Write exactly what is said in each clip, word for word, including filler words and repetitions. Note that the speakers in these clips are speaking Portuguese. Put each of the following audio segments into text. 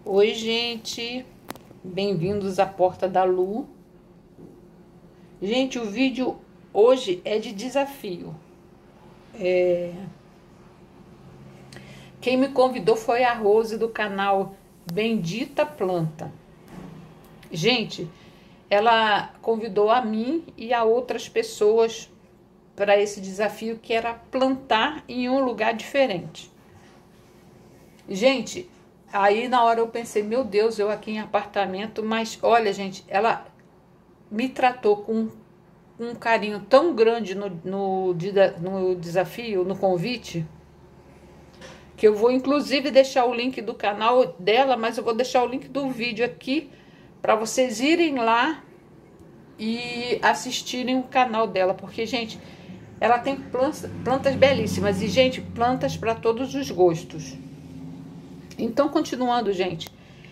Oi, gente, bem-vindos à Porta da Lu. Gente, o vídeo hoje é de desafio. É... Quem me convidou foi a Rose do canal Bendita Planta. Gente, ela convidou a mim e a outras pessoas para esse desafio que era plantar em um lugar diferente. Gente, aí na hora eu pensei, meu Deus, eu aqui em apartamento, mas olha, gente, ela me tratou com um carinho tão grande no, no, no desafio, no convite, que eu vou inclusive deixar o link do canal dela, mas eu vou deixar o link do vídeo aqui para vocês irem lá e assistirem o canal dela, porque, gente, ela tem plantas, plantas belíssimas e, gente, plantas para todos os gostos. Então, continuando, gente,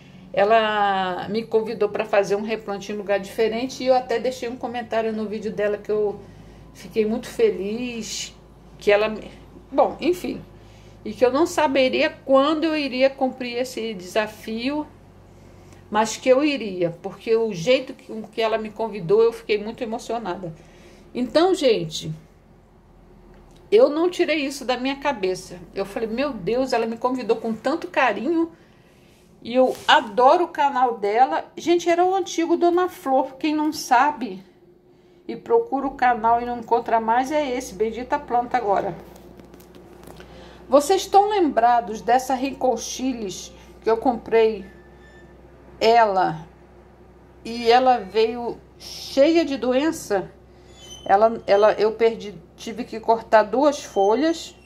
ela me convidou para fazer um replante em lugar diferente e eu até deixei um comentário no vídeo dela que eu fiquei muito feliz, que ela... Bom, enfim, e que eu não saberia quando eu iria cumprir esse desafio, mas que eu iria, porque o jeito que, que ela me convidou, eu fiquei muito emocionada. Então, gente... eu não tirei isso da minha cabeça. Eu falei, meu Deus, ela me convidou com tanto carinho. E eu adoro o canal dela. Gente, era o antigo Dona Flor. Quem não sabe e procura o canal e não encontra mais, é esse, Bendita Planta agora. Vocês estão lembrados dessa Ricochilis que eu comprei ela? E ela veio cheia de doença. Ela, ela, eu perdi, tive que cortar duas folhas,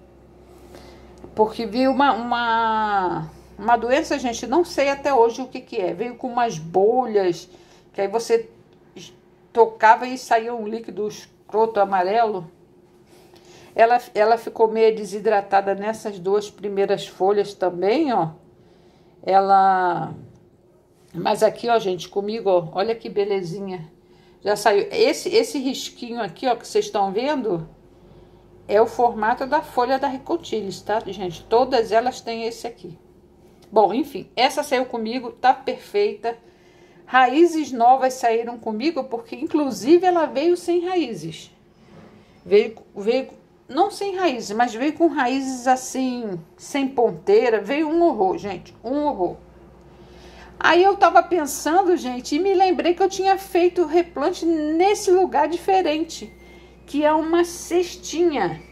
porque vi uma, uma, uma doença, gente, não sei até hoje o que que é. Veio com umas bolhas, que aí você tocava e saía um líquido escroto amarelo. Ela, ela ficou meio desidratada nessas duas primeiras folhas também, ó. Ela... Mas aqui, ó, gente, comigo, ó, olha que belezinha. Já saiu. Esse, esse risquinho aqui, ó, que vocês estão vendo, é o formato da folha da Ricochilis, tá, gente? Todas elas têm esse aqui. Bom, enfim, essa saiu comigo, tá perfeita. Raízes novas saíram comigo, porque inclusive ela veio sem raízes. Veio, veio, não sem raízes, mas veio com raízes assim, sem ponteira. Veio um horror, gente, um horror. Aí eu tava pensando, gente, e me lembrei que eu tinha feito o replante nesse lugar diferente, que é uma cestinha.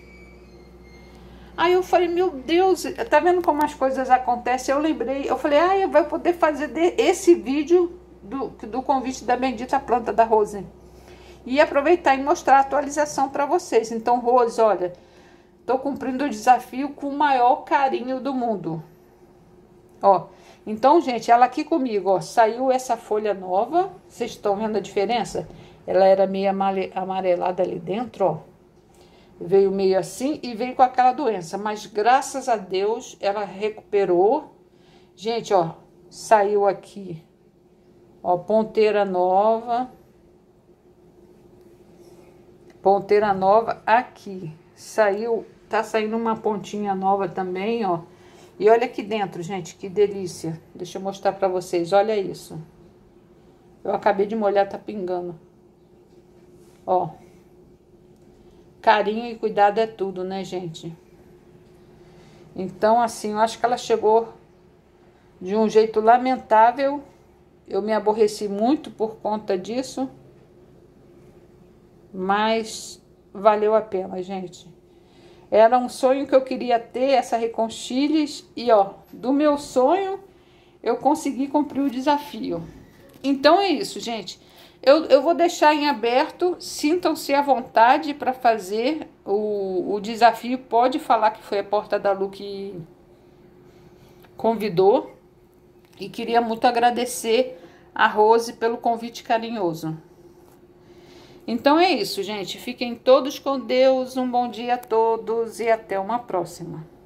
Aí eu falei, meu Deus, tá vendo como as coisas acontecem? Eu lembrei, eu falei, ah, eu vou poder fazer esse vídeo do, do convite da Bendita Planta da Rose. E aproveitar e mostrar a atualização para vocês. Então, Rose, olha, tô cumprindo o desafio com o maior carinho do mundo. Ó. Então, gente, ela aqui comigo, ó, saiu essa folha nova. Vocês estão vendo a diferença? Ela era meio amarelada ali dentro, ó. Veio meio assim e veio com aquela doença. Mas, graças a Deus, ela recuperou. Gente, ó, saiu aqui, ó, ponteira nova. Ponteira nova aqui. Saiu, tá saindo uma pontinha nova também, ó. E olha aqui dentro, gente, que delícia. Deixa eu mostrar pra vocês, olha isso. Eu acabei de molhar, tá pingando. Ó. Carinho e cuidado é tudo, né, gente? Então, assim, eu acho que ela chegou de um jeito lamentável. Eu me aborreci muito por conta disso. Mas valeu a pena, gente. Era um sonho que eu queria ter, essa Ricochilis, e ó, do meu sonho, eu consegui cumprir o desafio. Então é isso, gente. Eu, eu vou deixar em aberto, sintam-se à vontade para fazer o, o desafio. Pode falar que foi a Porta da Lu que convidou. E queria muito agradecer a Rose pelo convite carinhoso. Então é isso, gente. Fiquem todos com Deus. Um bom dia a todos e até uma próxima.